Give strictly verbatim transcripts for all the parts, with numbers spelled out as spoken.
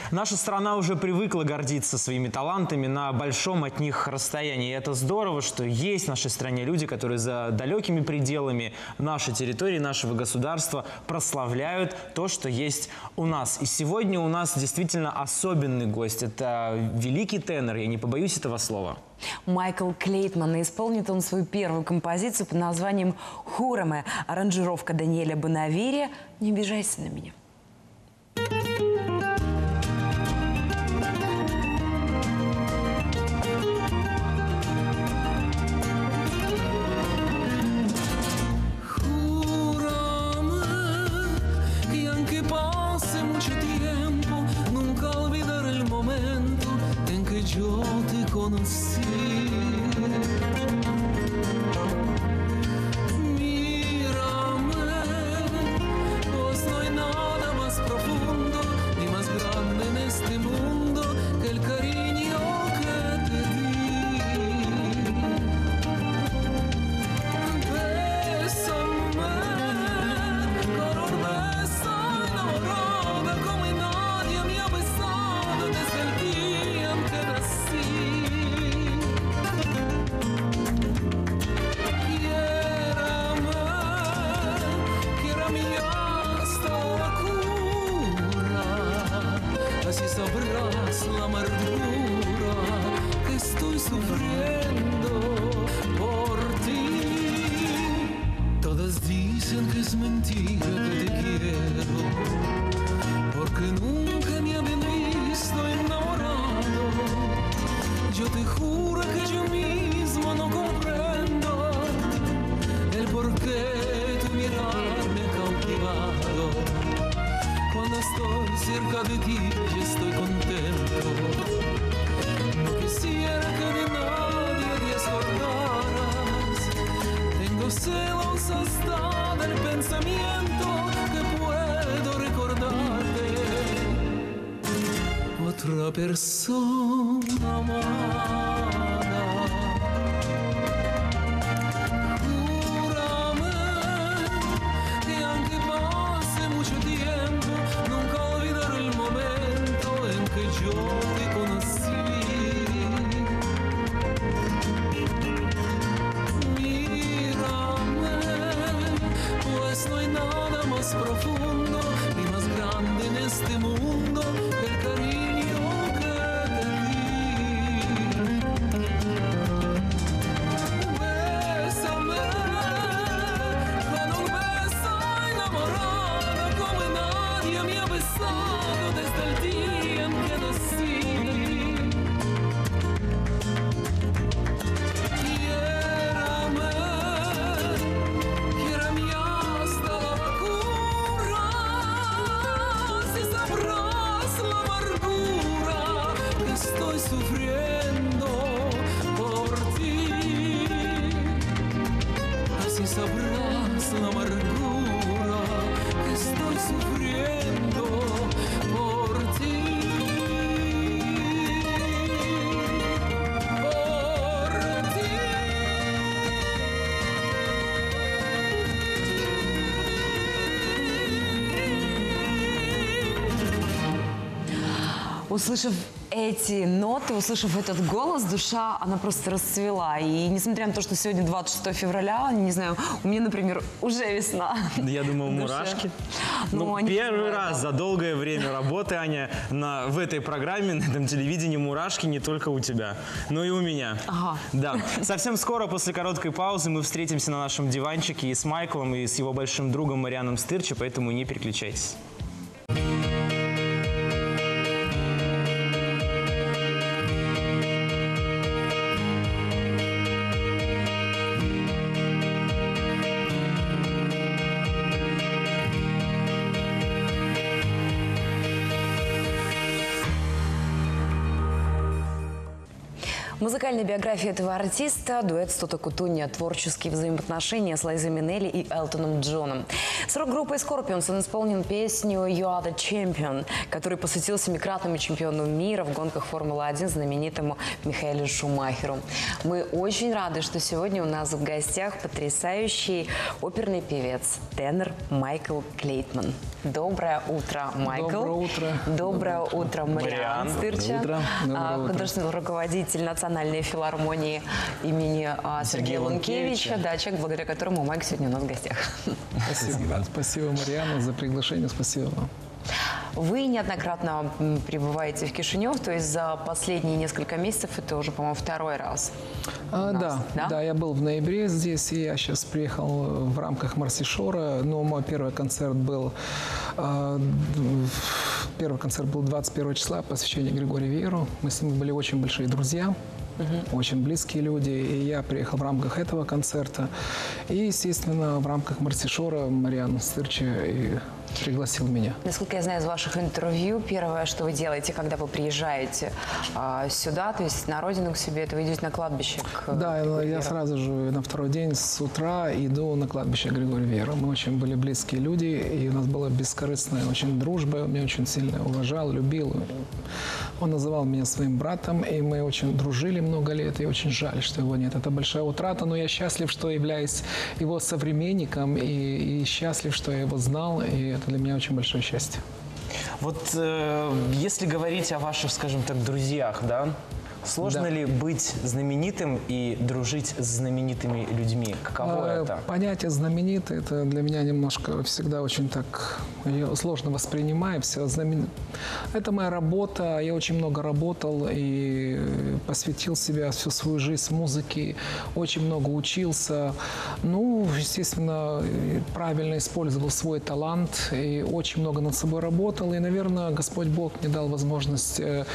Наша страна уже привыкла гордиться своими талантами на большом от них расстоянии. И это здорово, что есть в нашей стране люди, которые за далекими пределами нашей территории, нашего государства прославляют то, что есть у нас. И сегодня у нас действительно особенный гость. Это великий тенор, я не побоюсь этого слова. Майкл Клейтман. И исполнит он свою первую композицию под названием «Хураме». Аранжировка Даниэля Бонавири. «Не обижайся на меня». Yo te conocí, mírame, pues no hay nada más profundo ni más grande en este mundo que el cariño que te di. Bésame, color besa enamorada como nadie me ha besado desde el día en que nací. Quiérame, quiérame hasta la cura, así sabrás la amargura que estoy sufriendo por ti. Todas dicen que es mentira que te quiero, porque nunca me habían visto enamorado. Yo te juro que yo mismo no comprendo el por qué tu mirar me ha cautivado. Cuando estoy cerca de ti yo estoy contento. No quisiera que de nadie te acordaras. Tengo celos hasta del pensamiento que puedo recordarte otra persona amada. Júrame que aunque pase mucho tiempo, nunca olvidaré el momento en que yo te conocí. Mírame, pues no hay nada más profundo ni más grande en este mundo que el cariño que te di. Bésame con un beso enamorado como nadie me ha besado desde el día en que nací. Quiérame, quiérame hasta la locura, si sabrás la amargura que estoy sufriendo por ti. Así sabrás la amargura que estoy sufriendo por ti. Por ti. Услышав эти ноты, услышав этот голос, душа, она просто расцвела. И несмотря на то, что сегодня двадцать шестое февраля, не знаю, у меня, например, уже весна. Я думаю, в душе. мурашки. Ну, Ну, они первый бывают, раз да. за долгое время работы, Аня, на, в этой программе, на этом телевидении мурашки не только у тебя, но и у меня. Ага. Да. Совсем скоро, после короткой паузы, мы встретимся на нашем диванчике и с Майклом, и с его большим другом Марианом Стырчи, поэтому не переключайтесь. Музыкальная биография этого артиста, дуэт с Тото Кутунья, творческие взаимоотношения с Лайзой Минелли и Элтоном Джоном. С рок-группой Scorpions он исполнил песню «You are the champion», который посвятил семикратному чемпиону мира в гонках Формулы-один знаменитому Михаэлю Шумахеру. Мы очень рады, что сегодня у нас в гостях потрясающий оперный певец, тенор Майкл Клейтман. Доброе утро, Майкл. Доброе утро. Доброе утро, Мариан Стырча, художественный руководитель Национальной филармонии имени а, Сергея Лункевича, да, человек, благодаря которому Майк сегодня у нас в гостях. Спасибо. Спасибо, Марьяна, за приглашение. Спасибо вам. Вы неоднократно прибываете в Кишинев, то есть за последние несколько месяцев это уже, по-моему, второй раз. А, нас, да, да, да, я был в ноябре здесь, и я сейчас приехал в рамках Марсишора. Но мой первый концерт был, э, первый концерт был двадцать первого числа, посвящение Григорию Вееру. Мы с ним были очень большие друзья. Угу. Очень близкие люди, и я приехал в рамках этого концерта. И, естественно, в рамках Марсишора Мариан Стырча и пригласил меня. Насколько я знаю из ваших интервью, первое, что вы делаете, когда вы приезжаете а, сюда, то есть на родину к себе, это вы идете на кладбище к Да, Григорию я Вееру. сразу же на второй день с утра иду на кладбище Григория Веера. Мы очень были близкие люди, и у нас была бескорыстная очень дружба. Он меня очень сильно уважал, любил. Он называл меня своим братом, и мы очень дружили много лет, и очень жаль, что его нет. Это большая утрата, но я счастлив, что являюсь его современником, и, и счастлив, что я его знал, и это для меня очень большое счастье. Вот э, если говорить о ваших, скажем так, друзьях, да, сложно Да. ли быть знаменитым и дружить с знаменитыми людьми? Каково А, это? Понятие знаменитый, это для меня немножко всегда очень так я сложно воспринимаю. Все знамен... Это моя работа, я очень много работал и посвятил себя всю свою жизнь музыке, очень много учился. Ну, естественно, правильно использовал свой талант и очень много над собой работал. И, наверное, Господь Бог мне дал возможность э,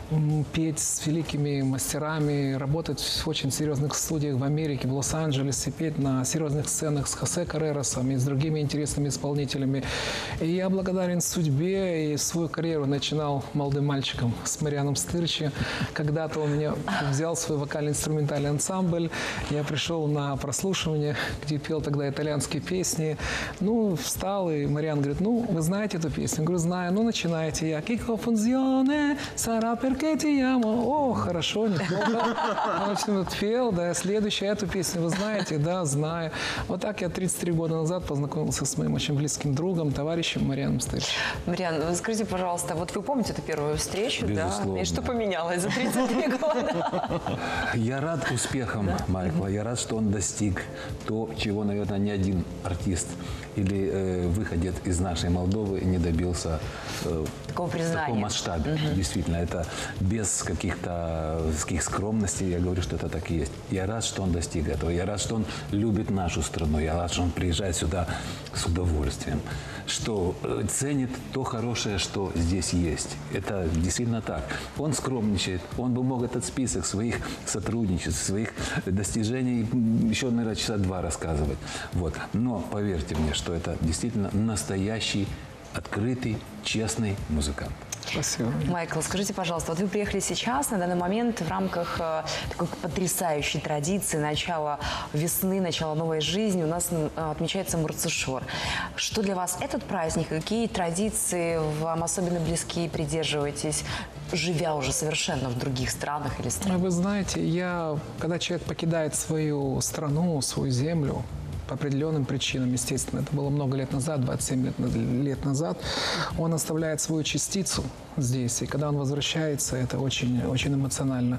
петь с великими мастерами, работать в очень серьезных студиях в Америке, в Лос-Анджелесе, петь на серьезных сценах с Хосе Каррерасом и с другими интересными исполнителями. И я благодарен судьбе, и свою карьеру начинал молодым мальчиком с Марианом Стырчи. Когда-то он меня взял в свой вокально-инструментальный ансамбль. Я пришел на прослушивание, где пел тогда итальянские песни. Ну, встал, и Мариан говорит: ну, вы знаете эту песню? Я говорю: знаю. Ну, начинайте. Я «Кико фунзионе, сара перке ти амо». О, хорошо, неплохо. Он очень пел, да, следующую эту песню вы знаете? Да, знаю. Вот так я тридцать три года назад познакомился с моим очень близким другом, товарищем Марианом Стырчем. Мариан, скажите, пожалуйста, вот вы помните эту первую встречу, Безусловно. да? И что поменялось за тридцать три года? Я рад успехам Майкла. Я рад, что он достиг то, чего, наверное, ни один артист или э, выходец из нашей Молдовы не добился э, Такого в признания. таком масштабе. Угу. Действительно, это без каких-то каких скромностей, я говорю, что это так и есть. Я рад, что он достиг этого. Я рад, что он любит нашу страну. Я рад, что он приезжает сюда с удовольствием, что э, ценит то хорошее, что здесь есть. Это действительно так. Он скромничает. Он бы мог этот список своих сотрудничеств, своих достижений еще, наверное, часа два рассказывать. Вот. Но поверьте мне, что это действительно настоящий, открытый, честный музыкант. Спасибо. Майкл, скажите, пожалуйста, вот вы приехали сейчас, на данный момент, в рамках э, такой потрясающей традиции начала весны, начала новой жизни. У нас э, отмечается Марсишор. Что для вас этот праздник? Какие традиции вам особенно близки и придерживаетесь, живя уже совершенно в других странах или странах? Вы знаете, я, когда человек покидает свою страну, свою землю, по определенным причинам, естественно, это было много лет назад, двадцать семь лет, лет назад, он оставляет свою частицу здесь, и когда он возвращается, это очень, очень эмоционально.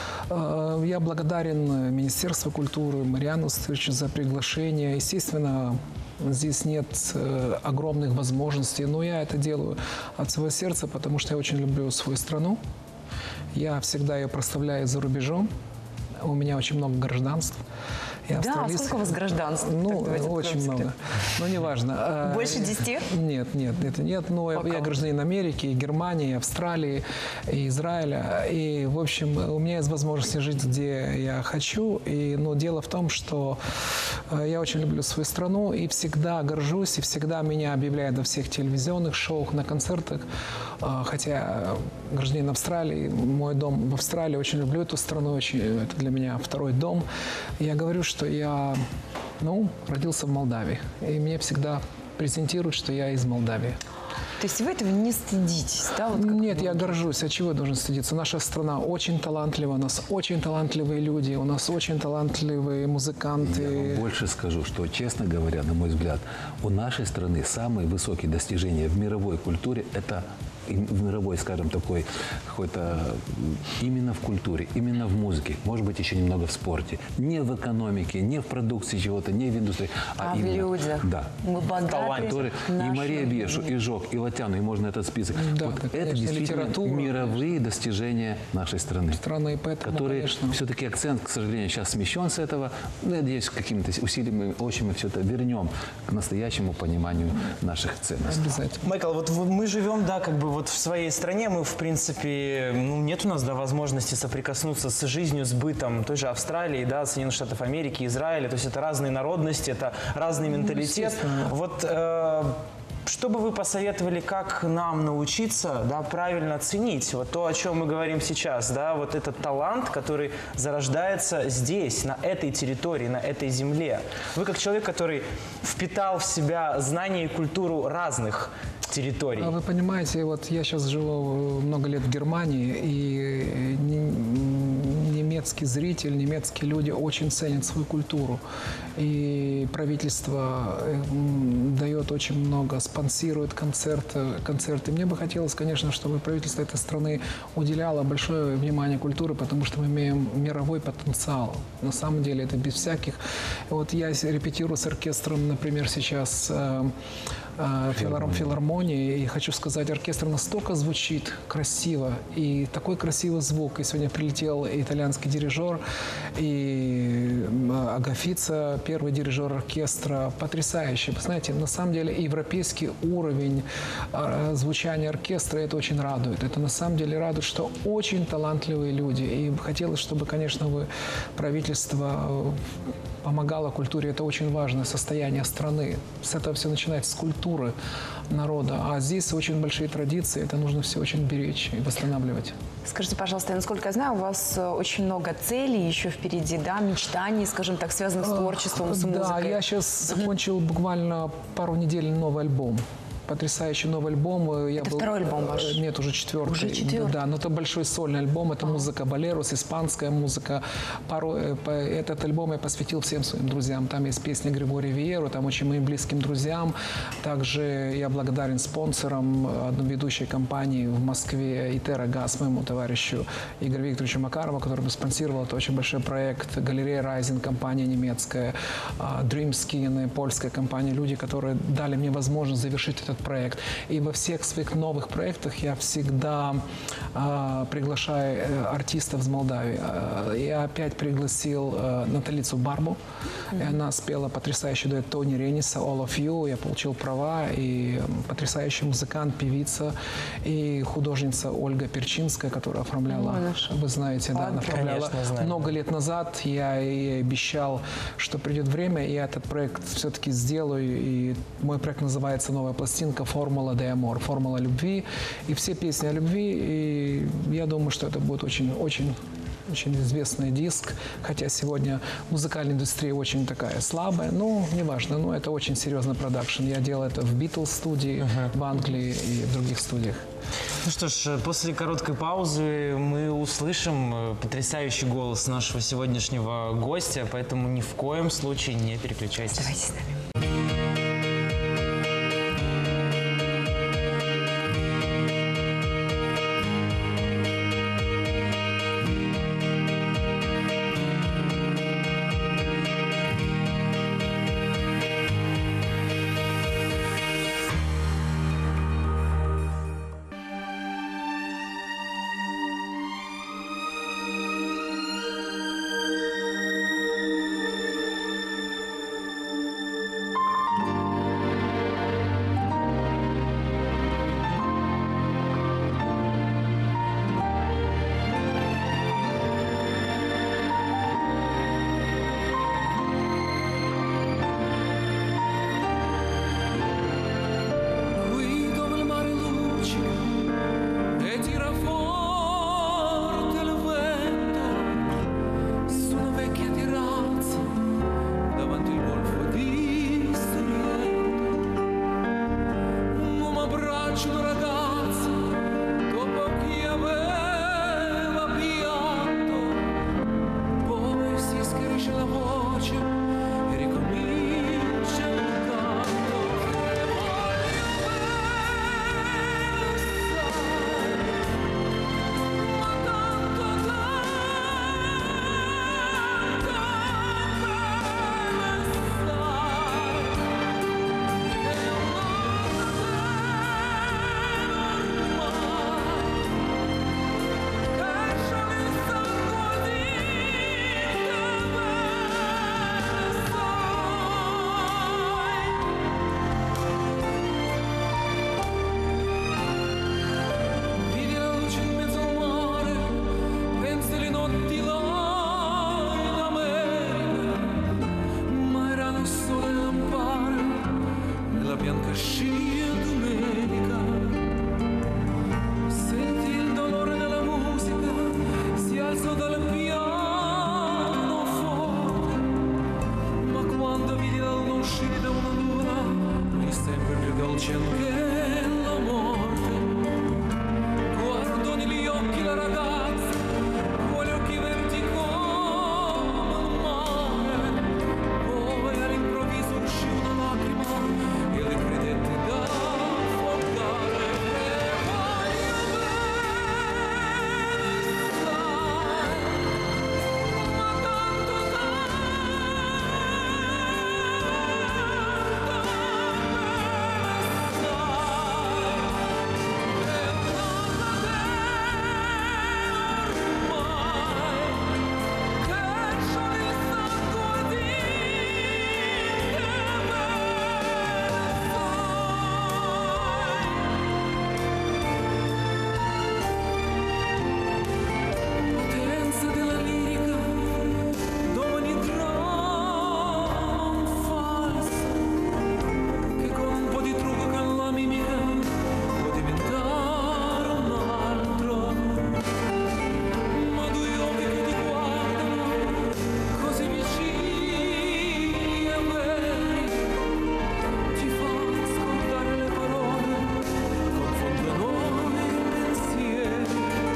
Я благодарен Министерству культуры, Мариану Стырчу за приглашение. Естественно, здесь нет огромных возможностей, но я это делаю от своего сердца, потому что я очень люблю свою страну. Я всегда ее прославляю за рубежом. У меня очень много гражданств. И Да, а австралийский. сколько у вас гражданств? Ну, Так, давайте очень откроем много. секрет. Но неважно. А, Больше десяти? Нет, нет, это нет. Но я, Пока. я гражданин Америки, и Германии, и Австралии, и Израиля. И, в общем, у меня есть возможность жить, где я хочу. И, но дело в том, что э, я очень люблю свою страну и всегда горжусь, и всегда меня объявляют во всех телевизионных шоу, на концертах. Э, хотя э, гражданин Австралии, мой дом в Австралии, очень люблю эту страну, очень, это для меня второй дом. Я говорю, что я, ну, родился в Молдавии, и мне всегда презентируют, что я из Молдавии. То есть вы этого не стыдитесь, да? Вот как Нет, вы- я горжусь. От чего я должен стыдиться? Наша страна очень талантлива, у нас очень талантливые люди, у нас очень талантливые Я музыканты. вам больше скажу, что, честно говоря, на мой взгляд, у нашей страны самые высокие достижения в мировой культуре – это и в мировой, скажем, такой какой-то именно в культуре, именно в музыке, может быть, еще немного в спорте. Не в экономике, не в продукции чего-то, не в индустрии, а, А в именно, людях? Да. Мы богаты. Которые и нашим- Мария Бешу, и Жок, и Латяну, и можно этот список. Да, вот да, это конечно, действительно литература, мировые достижения нашей страны. Страны, и поэтому, Которые конечно. все-таки акцент, к сожалению, сейчас смещен с этого. Ну, я надеюсь, какими-то усилиями очень мы все это вернем к настоящему пониманию наших ценностей. Обязательно. Майкл, вот в- мы живем, да, как бы вот в своей стране, мы, в принципе, ну, нет у нас, да, возможности соприкоснуться с жизнью, с бытом той же Австралии, да, Соединенных Штатов Америки, Израиля, то есть это разные народности, это разный менталитет. Вот э, что бы вы посоветовали, как нам научиться, да, правильно ценить вот то, о чем мы говорим сейчас, да, вот этот талант, который зарождается здесь, на этой территории, на этой земле. Вы как человек, который впитал в себя знания и культуру разных территорий. А вы понимаете, вот я сейчас живу много лет в Германии, и не- немецкий зритель, немецкие люди очень ценят свою культуру. И правительство м, дает очень много, спонсирует концерты, концерты. Мне бы хотелось, конечно, чтобы правительство этой страны уделяло большое внимание культуре, потому что мы имеем мировой потенциал. На самом деле это без всяких... Вот я с- репетирую с оркестром, например, сейчас э, э, филар- филармонии, и хочу сказать, оркестр настолько звучит красиво, и такой красивый звук. И сегодня прилетел итальянский дирижер, и м, Агафица, первый дирижер оркестра, потрясающий. Вы знаете, на самом деле европейский уровень э, звучания оркестра, это очень радует. Это на самом деле радует, что очень талантливые люди. И хотелось, чтобы, конечно, вы, правительство э, помогало культуре. Это очень важное состояние страны. С этого все начинается, с культуры народа. А здесь очень большие традиции. Это нужно все очень беречь и восстанавливать. Скажите, пожалуйста, насколько я знаю, у вас э, очень много целей еще впереди, да, мечтаний, скажем так, связанных с творчеством, с Да, музыкой. я сейчас закончил буквально пару недель новый альбом. Потрясающий новый альбом. Я Это был- второй альбом ваш? Нет, уже четвертый. Уже четвертый? Да, но это большой сольный альбом. Это музыка болерос, испанская музыка. Пару, э, по- этот альбом я посвятил всем своим друзьям. Там есть песни Григория Виеру, там очень моим близким друзьям. Также я благодарен спонсорам одной ведущей компании в Москве «Итера Газ», моему товарищу Игорю Викторовичу Макарову, который спонсировал. Это очень большой проект. Галерея Райзен, компания немецкая, а, Dreamskin, польская компания. Люди, которые дали мне возможность завершить этот проект. И во всех своих новых проектах я всегда а, приглашаю э, артистов из Молдавии. А, я опять пригласил э, Наталицу Барбу. И она спела потрясающий дуэт Тони Рениса «All of You». Я получил права. И м, потрясающий музыкант, певица и художница Ольга Перчинская, которая оформляла, Ой, наша. вы знаете, да, она оформляла Конечно, знаю. много лет назад. Я ей обещал, что придет время, и я этот проект все-таки сделаю. И мой проект называется «Новая пластинка» «Формула де Амор», «Формула любви». И все песни о любви. И я думаю, что это будет очень-очень очень известный диск, хотя сегодня музыкальная индустрия очень такая слабая, но неважно, но это очень серьезный продакшн. Я делал это в Beatles студии, в Англии и в других студиях. Ну что ж, после короткой паузы мы услышим э, потрясающий голос нашего сегодняшнего гостя, поэтому ни в коем случае не переключайтесь. Давайте с нами. nasce una ragazza dopo chi aveva pianto, poi si schiarisce la voce e ricomincia il canto. Che voglio bene, sai, ma tanto, tanto bianca scia domenica, senti il dolore nella musica, si alzò dal piano forte, ma quando vidi la luna uscire da una luna, lui sempre più dolce anche la morte, guardò negli occhi la ragazza, quegli occhi verdi come il mare, poi all'improvviso uscì una lacrima e le credette da affogare. E voglio bene, sai, ma tanto, tanto potenza della lirica, d'ogni dramma falso, che con un po' di trucco con la mimica può diventare un altro, ma due occhi che ti guardano così vicini a me, ti fanno scordare le parole, confondono i pensieri.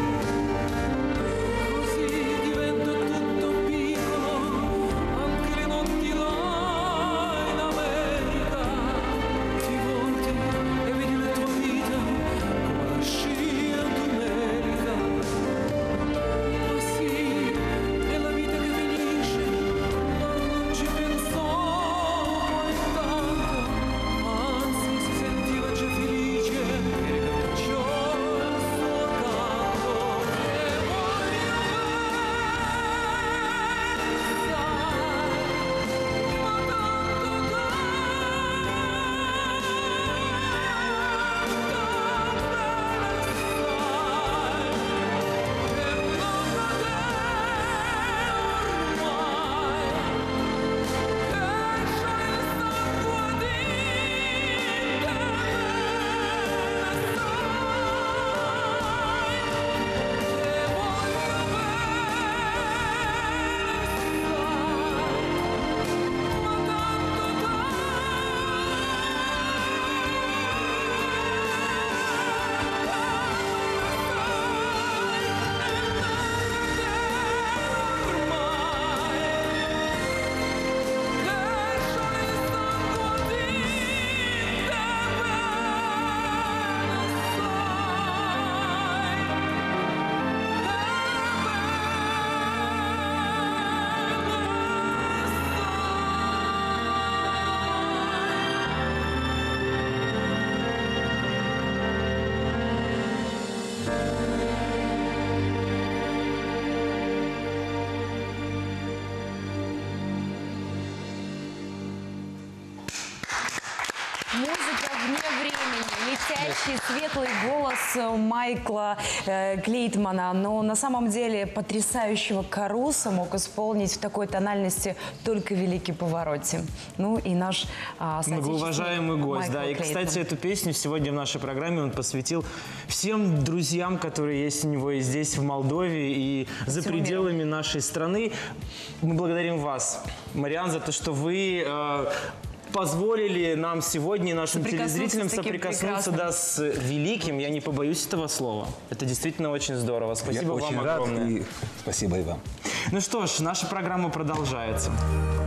Così diventa tutto piccolo, anche le notti là in America. Ti volti e vedi la tua vita come la scia d'America. Ma sì, è la vita che finisce, ma non ci pensò poi tanto, anzi si sentiva già felice e ricominciò il suo canto. E voglio Музыка вне времени, летящий светлый голос Майкла э, Клейтмана, но на самом деле потрясающего Каруса мог исполнить в такой тональности только великий Паваротти. Ну и наш а, многоуважаемый гость, Майкл да. И, Клейтман. кстати, эту песню сегодня в нашей программе он посвятил всем друзьям, которые есть у него и здесь, в Молдове, и за Всему пределами миру. нашей страны. Мы благодарим вас, Мариан, за то, что вы... э, позволили нам сегодня и нашим Соприкоснуться телезрителям с таким соприкоснуться да, с великим, я не побоюсь этого слова. Это действительно очень здорово. Спасибо Я вам очень рад огромное. и спасибо и вам. Ну что ж, наша программа продолжается.